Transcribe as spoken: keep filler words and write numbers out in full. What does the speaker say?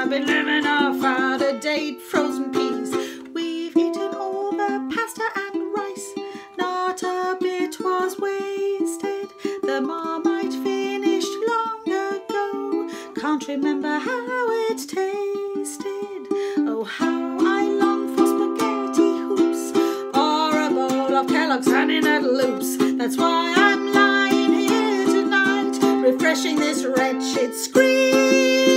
been living off out-of-date frozen peas. We've eaten all the pasta and rice, not a bit was wasted. The Marmite finished long ago, can't remember how it tasted. Oh, how I long for spaghetti hoops, or a bowl of Kellogg's Honey Nut Loops. That's why I'm lying here tonight, refreshing this wretched screen.